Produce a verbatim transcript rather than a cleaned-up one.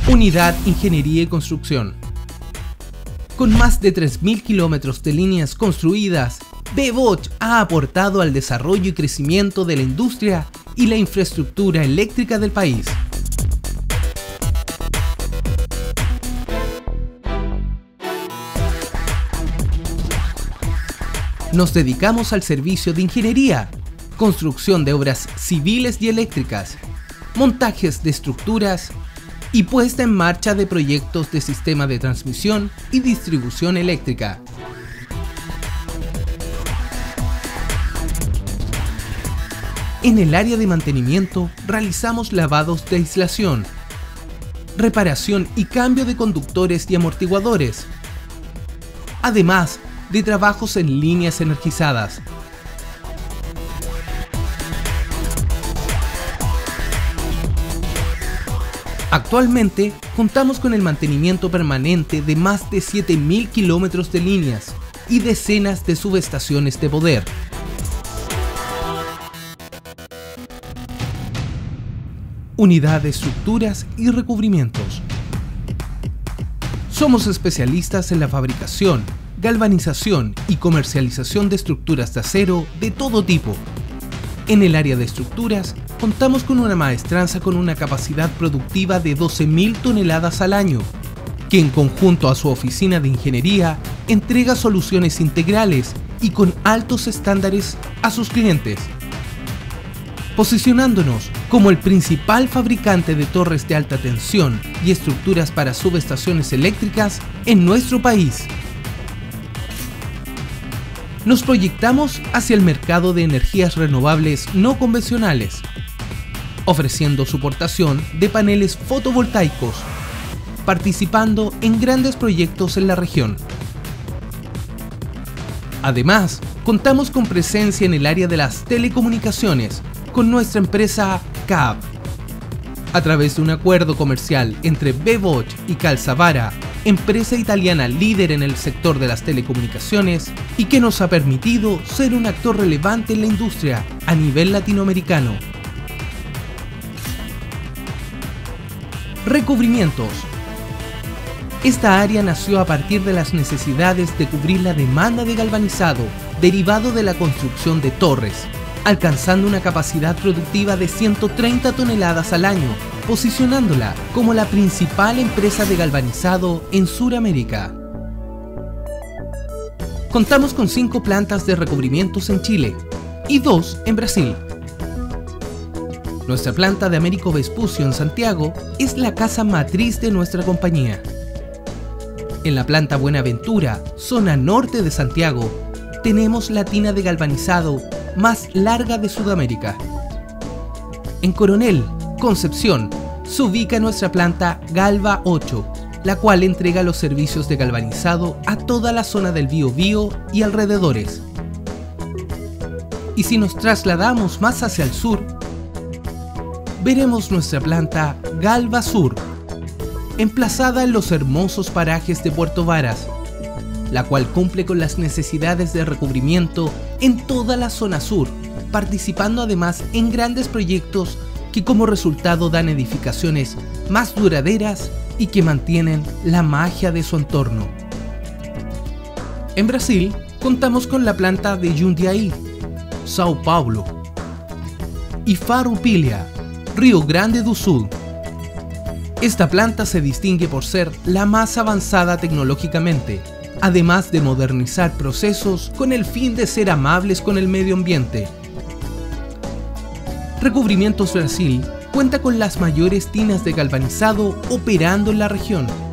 Unidad Ingeniería y Construcción. Con más de tres mil kilómetros de líneas construidas, BeBosch ha aportado al desarrollo y crecimiento de la industria y la infraestructura eléctrica del país. Nos dedicamos al servicio de ingeniería, construcción de obras civiles y eléctricas, montajes de estructuras y puesta en marcha de proyectos de sistema de transmisión y distribución eléctrica. En el área de mantenimiento realizamos lavados de aislación, reparación y cambio de conductores y amortiguadores, además de trabajos en líneas energizadas. Actualmente contamos con el mantenimiento permanente de más de siete mil kilómetros de líneas y decenas de subestaciones de poder. Unidad de estructuras y recubrimientos. Somos especialistas en la fabricación, galvanización y comercialización de estructuras de acero de todo tipo. En el área de estructuras, contamos con una maestranza con una capacidad productiva de doce mil toneladas al año, que en conjunto a su oficina de ingeniería entrega soluciones integrales y con altos estándares a sus clientes, posicionándonos como el principal fabricante de torres de alta tensión y estructuras para subestaciones eléctricas en nuestro país. Nos proyectamos hacia el mercado de energías renovables no convencionales, ofreciendo soportación de paneles fotovoltaicos, participando en grandes proyectos en la región. Además, contamos con presencia en el área de las telecomunicaciones con nuestra empresa Caab. A través de un acuerdo comercial entre BeBosch y Calzavara, empresa italiana líder en el sector de las telecomunicaciones y que nos ha permitido ser un actor relevante en la industria a nivel latinoamericano. Recubrimientos. Esta área nació a partir de las necesidades de cubrir la demanda de galvanizado derivado de la construcción de torres, alcanzando una capacidad productiva de ciento treinta toneladas al año, posicionándola como la principal empresa de galvanizado en Sudamérica. Contamos con cinco plantas de recubrimientos en Chile y dos en Brasil. Nuestra planta de Américo Vespucio en Santiago es la casa matriz de nuestra compañía. En la planta Buenaventura, zona norte de Santiago, tenemos la tina de galvanizado más larga de Sudamérica. En Coronel, Concepción, se ubica nuestra planta Galva ocho, la cual entrega los servicios de galvanizado a toda la zona del Biobío y alrededores. Y si nos trasladamos más hacia el sur, veremos nuestra planta Galva Sur, emplazada en los hermosos parajes de Puerto Varas, la cual cumple con las necesidades de recubrimiento en toda la zona sur, participando además en grandes proyectos que como resultado dan edificaciones más duraderas y que mantienen la magia de su entorno. En Brasil, contamos con la planta de Jundiaí, Sao Paulo, y Farroupilha, Río Grande do Sul. Esta planta se distingue por ser la más avanzada tecnológicamente, además de modernizar procesos con el fin de ser amables con el medio ambiente. Recubrimientos Brasil cuenta con las mayores tinas de galvanizado operando en la región,